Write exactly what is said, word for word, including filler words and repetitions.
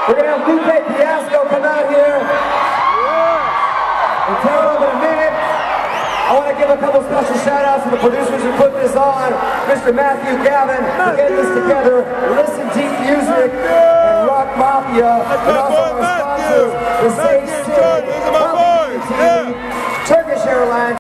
We're going to have Lopez come out here and tell them in a minute. I want to give a couple special shout outs to the producers who put this on. Mister Matthew Gavin for getting this together. Listen Deep Music and Rock Mafia. And also our sponsors, the Safe City, Turkish Airlines.